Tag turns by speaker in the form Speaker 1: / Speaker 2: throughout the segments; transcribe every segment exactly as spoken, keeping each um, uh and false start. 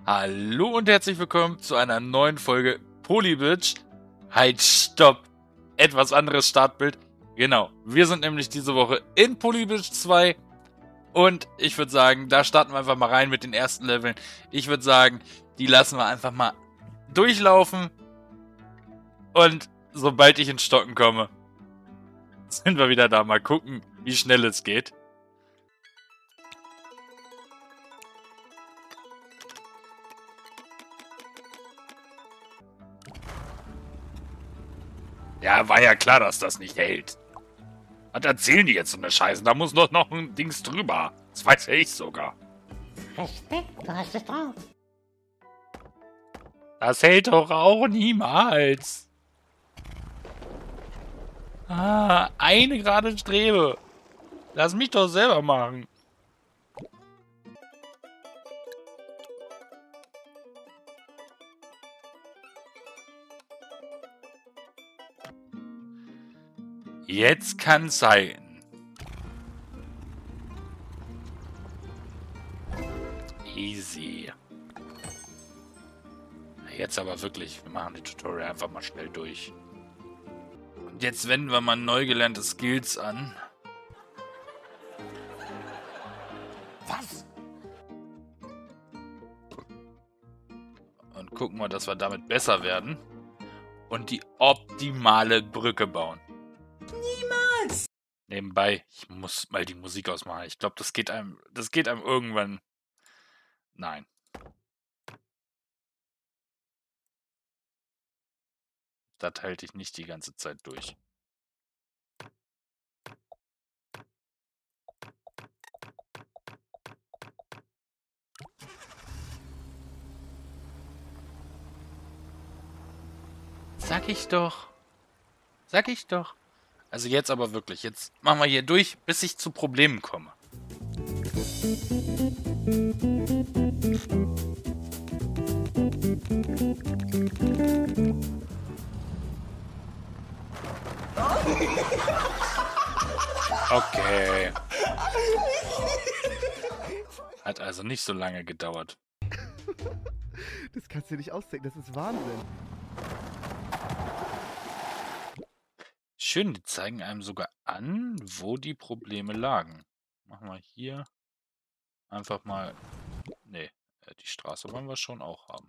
Speaker 1: Hallo und herzlich willkommen zu einer neuen Folge Polybitch. Halt, stopp! Etwas anderes Startbild. Genau, wir sind nämlich diese Woche in Polybitch zwei. Und ich würde sagen, da starten wir einfach mal rein mit den ersten Leveln. Ich würde sagen, die lassen wir einfach mal durchlaufen. Und sobald ich ins Stocken komme, sind wir wieder da. Mal gucken, wie schnell es geht. Ja, war ja klar, dass das nicht hält. Was erzählen die jetzt so eine Scheiße? Da muss doch noch ein Dings drüber. Das weiß ja ich sogar.
Speaker 2: Respekt, du hast es drauf.
Speaker 1: Das hält doch auch niemals. Ah, eine gerade Strebe. Lass mich doch selber machen. Jetzt kann's sein. Easy. Jetzt aber wirklich, wir machen die Tutorial einfach mal schnell durch. Und jetzt wenden wir mal neu gelernte Skills an.
Speaker 2: Was?
Speaker 1: Und gucken mal, dass wir damit besser werden. Und die optimale Brücke bauen.
Speaker 2: Niemals!
Speaker 1: Nebenbei, ich muss mal die Musik ausmachen. Ich glaube, das geht einem, das geht einem irgendwann. Nein. Das halte ich nicht die ganze Zeit durch. Sag ich doch. Sag ich doch. Also jetzt aber wirklich. Jetzt machen wir hier durch, bis ich zu Problemen komme. Okay. Hat also nicht so lange gedauert.
Speaker 3: Das kannst du nicht ausdenken, das ist Wahnsinn.
Speaker 1: Schön, die zeigen einem sogar an, wo die Probleme lagen. Machen wir hier einfach mal... Nee, die Straße wollen wir schon auch haben.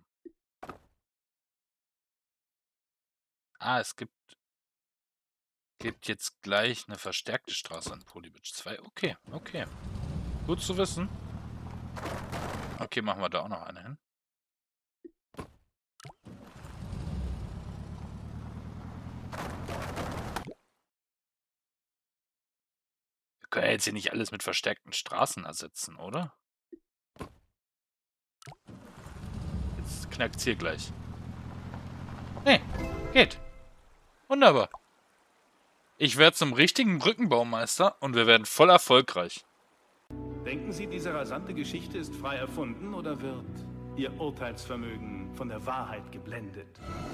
Speaker 1: Ah, es gibt, gibt jetzt gleich eine verstärkte Straße an Polybitch zwei. Okay, okay. Gut zu wissen. Okay, machen wir da auch noch eine hin. Wir können ja jetzt hier nicht alles mit verstärkten Straßen ersetzen, oder? Jetzt knackt's hier gleich. Nee, geht. Wunderbar. Ich werde zum richtigen Brückenbaumeister und wir werden voll erfolgreich.
Speaker 4: Denken Sie, diese rasante Geschichte ist frei erfunden oder wird Ihr Urteilsvermögen von der Wahrheit geblendet?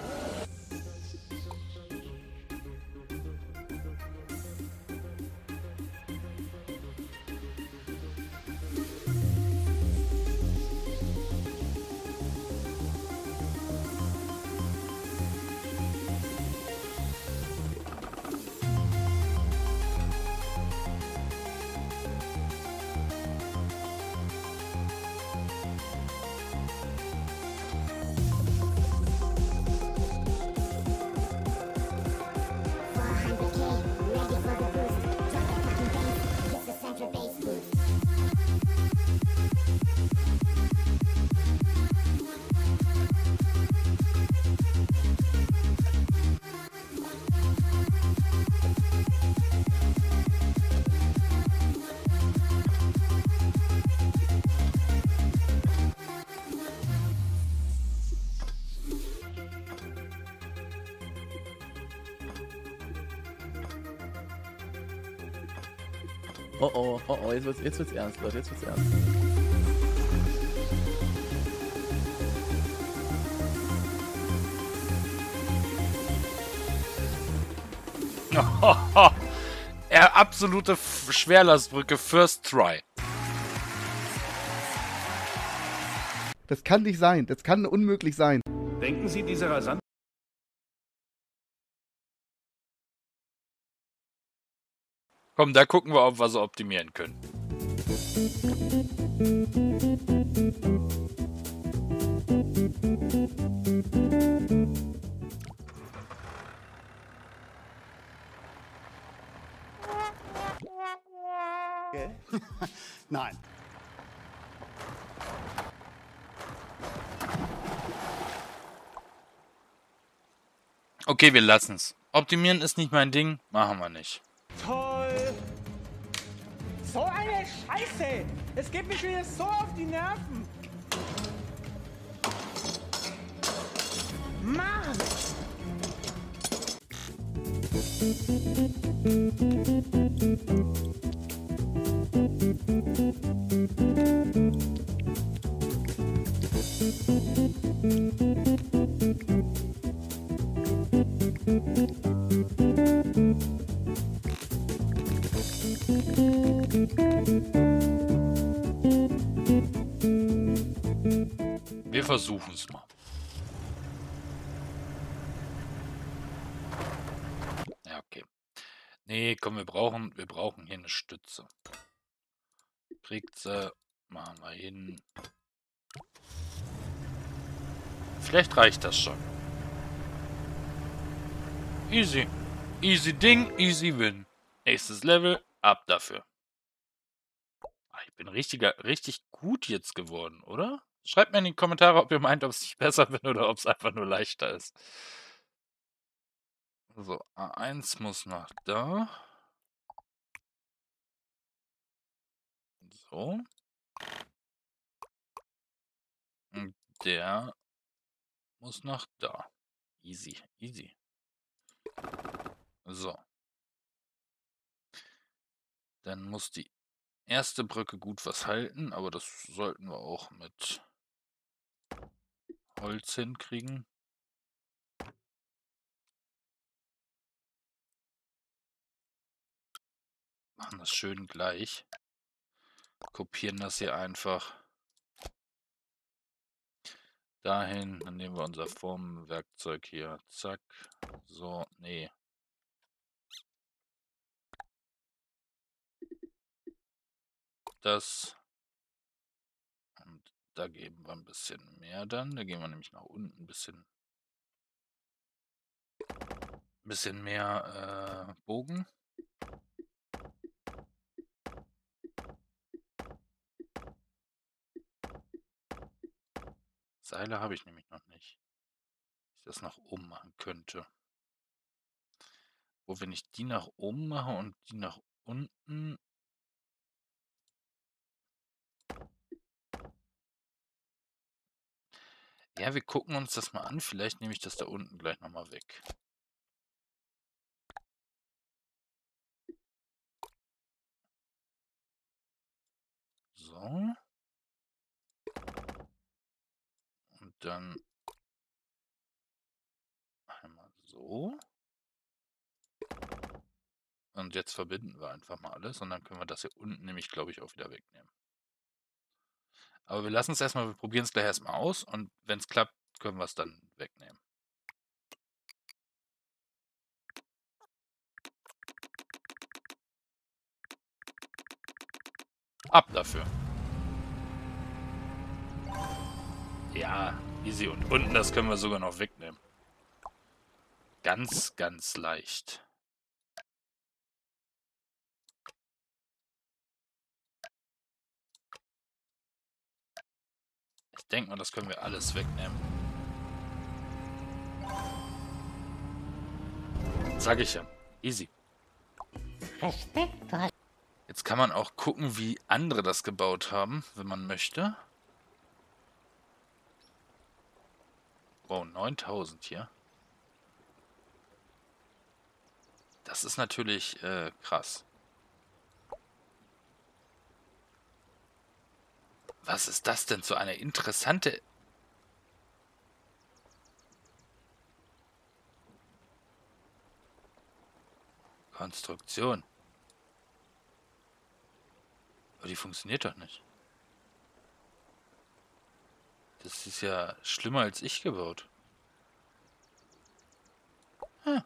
Speaker 3: Oh oh, oh oh, jetzt wird's, jetzt wird's ernst, Leute, jetzt wird's ernst.
Speaker 1: Er absolute Schwerlastbrücke First Try.
Speaker 3: Das kann nicht sein. Das kann unmöglich sein.
Speaker 4: Denken Sie, diese rasante...
Speaker 1: Komm, da gucken wir, ob wir so optimieren können.
Speaker 5: Nein.
Speaker 1: Okay, wir lassen's. Optimieren ist nicht mein Ding, machen wir nicht.
Speaker 6: Toll! So eine Scheiße! Es geht mich wieder so auf die Nerven! Mann!
Speaker 1: Wir versuchen's mal. Ja, okay. Nee, komm, wir brauchen, wir brauchen hier eine Stütze. Kriegt sie, machen wir hin. Vielleicht reicht das schon. Easy. Easy Ding, easy Win. Nächstes Level, ab dafür. Ah, ich bin richtiger, richtig gut jetzt geworden, oder? Schreibt mir in die Kommentare, ob ihr meint, ob ich besser bin oder ob es einfach nur leichter ist. So, A eins muss nach da. So. Und der muss nach da. Easy, easy. So. Dann muss die erste Brücke gut was halten, aber das sollten wir auch mit Holz hinkriegen. Machen das schön gleich. Kopieren das hier einfach dahin. Dann nehmen wir unser Formwerkzeug hier. Zack. So, nee. Das. Und da geben wir ein bisschen mehr dann. Da gehen wir nämlich nach unten ein bisschen, bisschen mehr äh, Bogen. Seile habe ich nämlich noch nicht. Ich das nach oben machen könnte. Wo, wenn ich die nach oben mache und die nach unten. Ja, wir gucken uns das mal an. Vielleicht nehme ich das da unten gleich nochmal weg. So. Und dann einmal so. Und jetzt verbinden wir einfach mal alles. Und dann können wir das hier unten nämlich, glaube ich, auch wieder wegnehmen. Aber wir lassen es erstmal, wir probieren es gleich erstmal aus. Und wenn es klappt, können wir es dann wegnehmen. Ab dafür. Ja, easy. Und unten, das können wir sogar noch wegnehmen. Ganz, ganz leicht. Ich denke mal, das können wir alles wegnehmen. Sag ich ja. Easy.
Speaker 2: Respekt, du hast
Speaker 1: Jetzt kann man auch gucken, wie andere das gebaut haben, wenn man möchte. Wow, neuntausend hier. Das ist natürlich äh, krass. Was ist das denn für eine interessante... Konstruktion. Aber die funktioniert doch nicht. Das ist ja schlimmer als ich gebaut. Hm.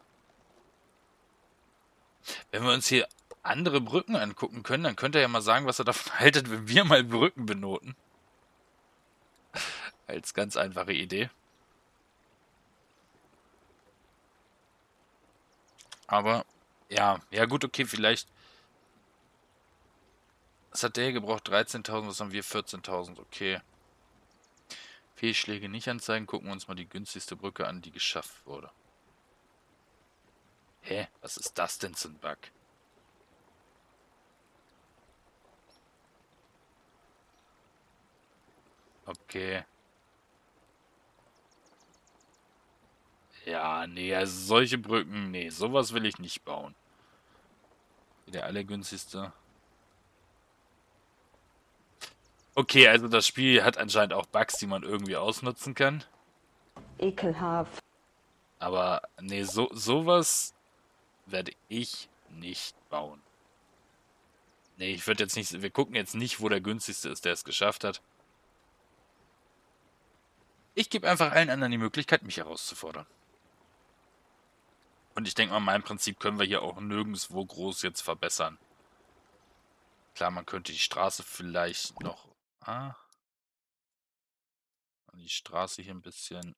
Speaker 1: Wenn wir uns hier andere Brücken angucken können, dann könnt ihr ja mal sagen, was ihr davon haltet, wenn wir mal Brücken benoten. Als ganz einfache Idee. Aber, ja, ja gut, okay, vielleicht. Was hat der gebraucht? dreizehntausend, was haben wir? vierzehntausend, okay. Fehlschläge nicht anzeigen, gucken wir uns mal die günstigste Brücke an, die geschafft wurde. Hä? Was ist das denn für ein Bug? Okay. Ja, nee, also solche Brücken, nee, sowas will ich nicht bauen. Der allergünstigste. Okay, also das Spiel hat anscheinend auch Bugs, die man irgendwie ausnutzen kann.
Speaker 5: Ekelhaft.
Speaker 1: Aber nee, so sowas werde ich nicht bauen. Nee, ich würde jetzt nicht. Wir gucken jetzt nicht, wo der günstigste ist, der es geschafft hat. Ich gebe einfach allen anderen die Möglichkeit, mich herauszufordern. Und ich denke mal, mein Prinzip können wir hier auch nirgendwo groß jetzt verbessern. Klar, man könnte die Straße vielleicht noch. Ah. Die Straße hier ein bisschen.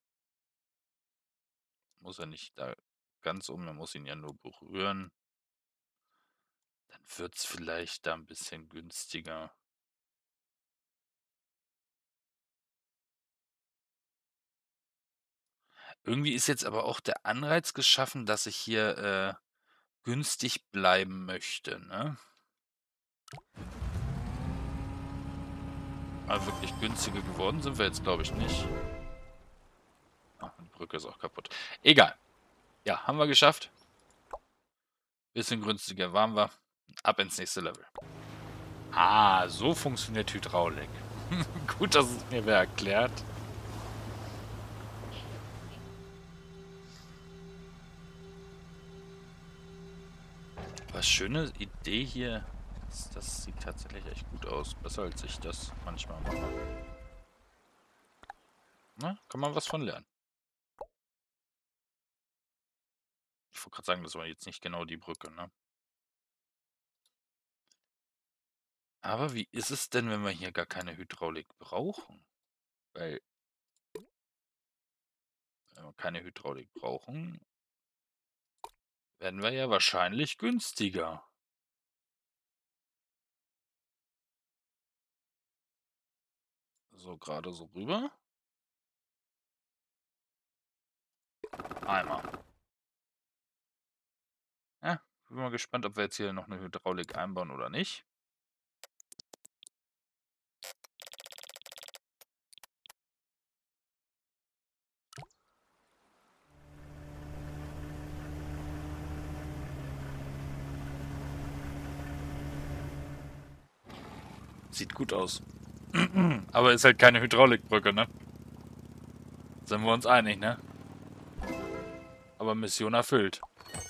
Speaker 1: Muss er nicht da ganz um, er muss ihn ja nur berühren. Dann wird es vielleicht da ein bisschen günstiger. Irgendwie ist jetzt aber auch der Anreiz geschaffen, dass ich hier äh, günstig bleiben möchte, ne? Aber wirklich günstige geworden sind wir jetzt, glaube ich, nicht. Ach, die Brücke ist auch kaputt. Egal. Ja, haben wir geschafft. Bisschen günstiger waren wir. Ab ins nächste Level. Ah, so funktioniert Hydraulik. Gut, dass es mir wer erklärt. Was schöne Idee hier. Das, das sieht tatsächlich echt gut aus. Besser als ich das manchmal mache. Na, kann man was von lernen. Ich wollte gerade sagen, das war jetzt nicht genau die Brücke, ne? Aber wie ist es denn, wenn wir hier gar keine Hydraulik brauchen? Weil, wenn wir keine Hydraulik brauchen, werden wir ja wahrscheinlich günstiger. So, gerade so rüber. Einmal. Ja, bin mal gespannt, ob wir jetzt hier noch eine Hydraulik einbauen oder nicht. Sieht gut aus. Aber ist halt keine Hydraulikbrücke, ne? Sind wir uns einig, ne? Aber Mission erfüllt.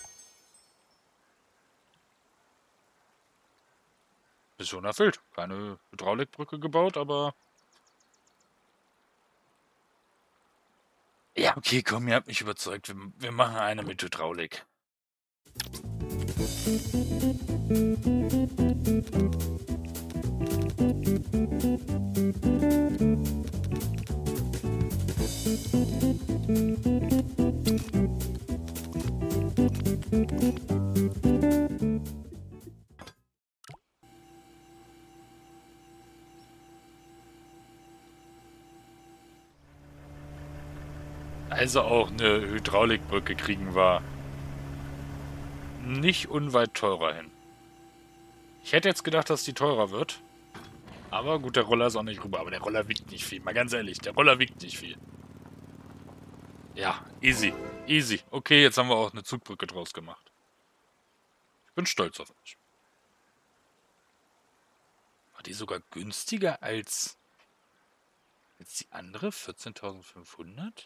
Speaker 1: Mission erfüllt. Keine Hydraulikbrücke gebaut, aber... Ja, okay, komm, ihr habt mich überzeugt. Wir, wir machen eine mit Hydraulik. Also auch eine Hydraulikbrücke kriegen wir nicht unweit teurer hin. Ich hätte jetzt gedacht, dass die teurer wird. Aber gut, der Roller ist auch nicht rüber. Aber der Roller wiegt nicht viel. Mal ganz ehrlich, der Roller wiegt nicht viel. Ja, easy. Easy. Okay, jetzt haben wir auch eine Zugbrücke draus gemacht. Ich bin stolz auf mich. War die sogar günstiger als, als die andere? vierzehntausendfünfhundert?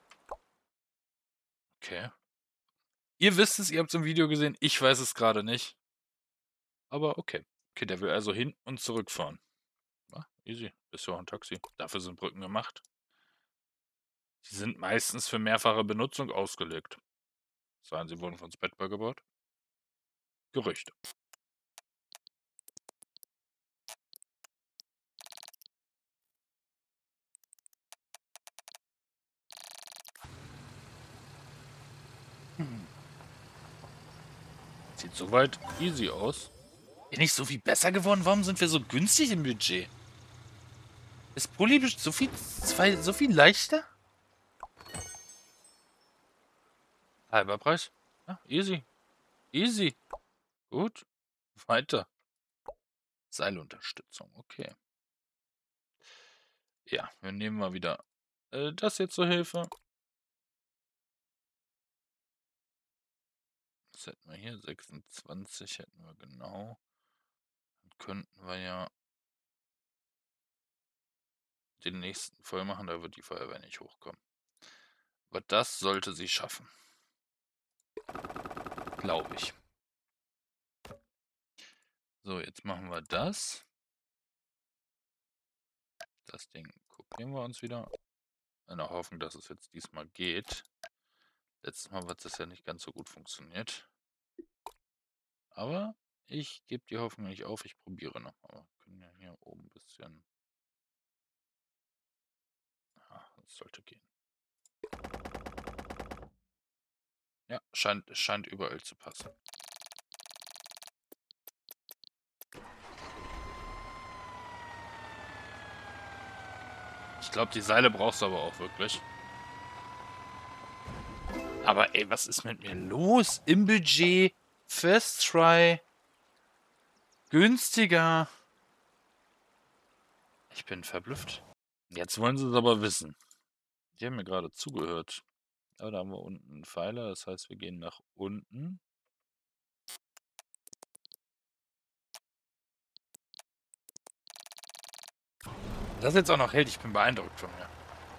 Speaker 1: Okay. Ihr wisst es, ihr habt es im Video gesehen. Ich weiß es gerade nicht. Aber okay. Okay, der will also hin und zurückfahren. Ja, easy. Ist ja auch ein Taxi. Dafür sind Brücken gemacht. Die sind meistens für mehrfache Benutzung ausgelegt. Sagen, sie wurden von Spatball gebaut. Gerüchte. Hm. Sieht soweit easy aus. Bin ich so viel besser geworden? Warum sind wir so günstig im Budget? Ist Polybisch so viel, zwei, so viel leichter? Halber Preis. Ja, easy. Easy. Gut. Weiter. Seilunterstützung. Okay. Ja, wir nehmen mal wieder äh, das hier zur Hilfe. Was hätten wir hier? sechsundzwanzig hätten wir genau. Dann könnten wir ja den nächsten voll machen, da wird die Feuerwehr nicht hochkommen. Aber das sollte sie schaffen. Glaube ich. So, jetzt machen wir das. Das Ding kopieren wir uns wieder. In der Hoffnung, dass es jetzt diesmal geht. Letztes Mal hat es ja nicht ganz so gut funktioniert. Aber ich gebe die Hoffnung nicht auf. Ich probiere nochmal. Wir können ja hier oben ein bisschen... Ja, das sollte gehen. Ja, scheint, scheint überall zu passen. Ich glaube, die Seile brauchst du aber auch wirklich. Aber ey, was ist mit mir los? Im Budget, First Try, günstiger. Ich bin verblüfft. Jetzt wollen sie es aber wissen. Die haben mir gerade zugehört. Aber da haben wir unten einen Pfeiler, das heißt, wir gehen nach unten. Das jetzt auch noch hält, ich bin beeindruckt von mir.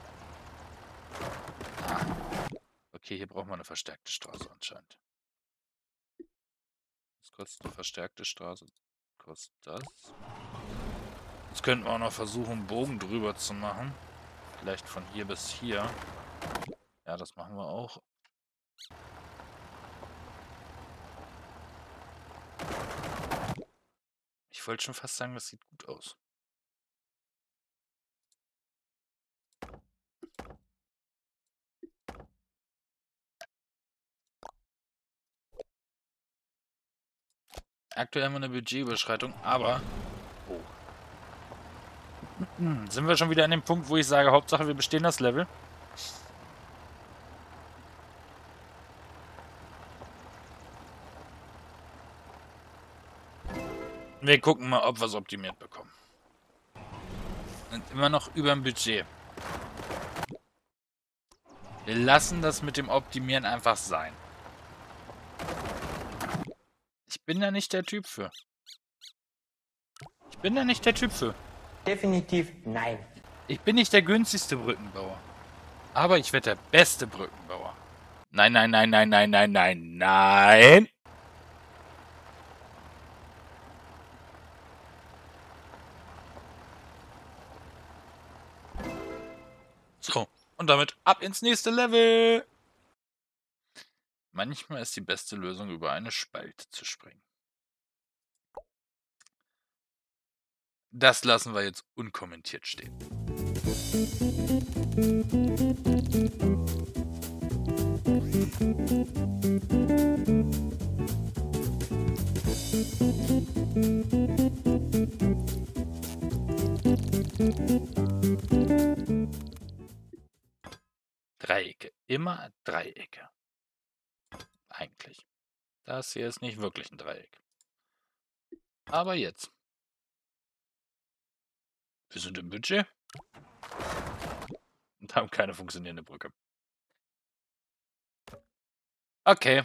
Speaker 1: Ah. Okay, hier braucht man eine verstärkte Straße anscheinend. Was kostet eine verstärkte Straße? Kostet das? Jetzt könnten wir auch noch versuchen, einen Bogen drüber zu machen. Vielleicht von hier bis hier. Ja, das machen wir auch. Ich wollte schon fast sagen, das sieht gut aus. Aktuell haben wir eine Budgetüberschreitung, aber... Oh. Sind wir schon wieder an dem Punkt, wo ich sage, Hauptsache wir bestehen das Level? Wir gucken mal, ob wir es optimiert bekommen. Und immer noch über dem Budget. Wir lassen das mit dem Optimieren einfach sein. Ich bin da nicht der Typ für. Ich bin da nicht der Typ für.
Speaker 6: Definitiv nein.
Speaker 1: Ich bin nicht der günstigste Brückenbauer. Aber ich werde der beste Brückenbauer. Nein, nein, nein, nein, nein, nein, nein, nein. So, und damit ab ins nächste Level. Manchmal ist die beste Lösung, über eine Spalte zu springen. Das lassen wir jetzt unkommentiert stehen. Dreiecke. Immer Dreiecke. Eigentlich. Das hier ist nicht wirklich ein Dreieck. Aber jetzt. Wir sind im Budget. Und haben keine funktionierende Brücke. Okay.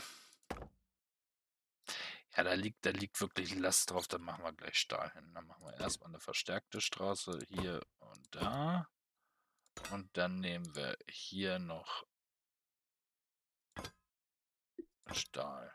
Speaker 1: Ja, da liegt, da liegt wirklich Last drauf. Dann machen wir gleich Stahl hin. Dann machen wir erstmal eine verstärkte Straße hier und da. Und dann nehmen wir hier noch Stahl.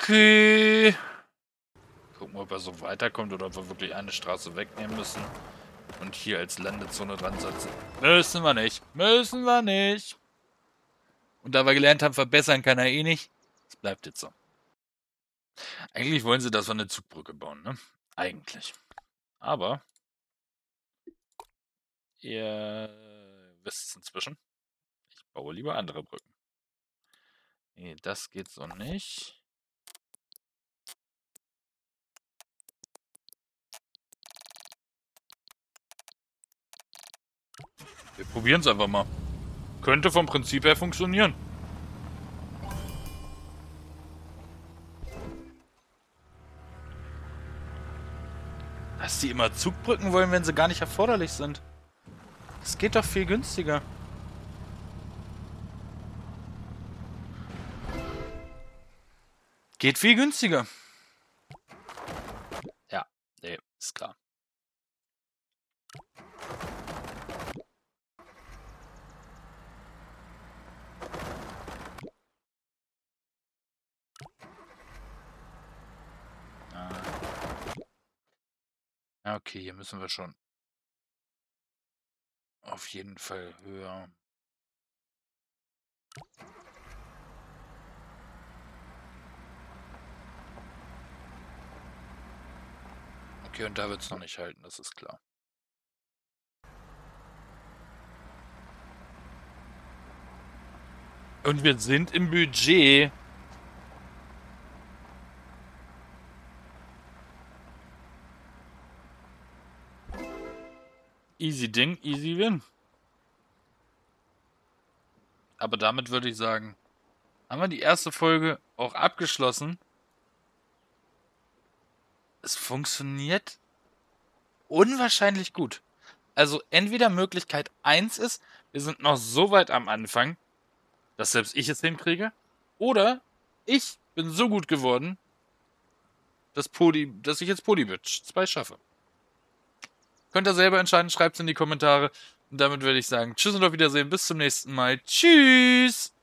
Speaker 1: Okay. Gucken wir, ob er so weiterkommt oder ob wir wirklich eine Straße wegnehmen müssen. Und hier als Landezone dran setzen. Müssen wir nicht. Müssen wir nicht. Und da wir gelernt haben, verbessern kann er eh nicht. Es bleibt jetzt so. Eigentlich wollen sie, dass wir eine Zugbrücke bauen, ne? Eigentlich. Aber ihr wisst es inzwischen. Ich baue lieber andere Brücken. Nee, das geht so nicht. Wir probieren es einfach mal. Könnte vom Prinzip her funktionieren. Dass die immer Zugbrücken wollen, wenn sie gar nicht erforderlich sind. Das geht doch viel günstiger. Geht viel günstiger. Ja, nee, ist klar. Ah. Okay, hier müssen wir schon auf jeden Fall höher. Okay, und da wird es noch nicht halten, das ist klar. Und wir sind im Budget. Easy Ding, easy win. Aber damit würde ich sagen, haben wir die erste Folge auch abgeschlossen. Es funktioniert unwahrscheinlich gut. Also entweder Möglichkeit eins ist, wir sind noch so weit am Anfang, dass selbst ich es hinkriege. Oder ich bin so gut geworden, dass, Poly, dass ich jetzt Polybitch zwei schaffe. Könnt ihr selber entscheiden, schreibt es in die Kommentare. Und damit würde ich sagen, tschüss und auf Wiedersehen, bis zum nächsten Mal. Tschüss!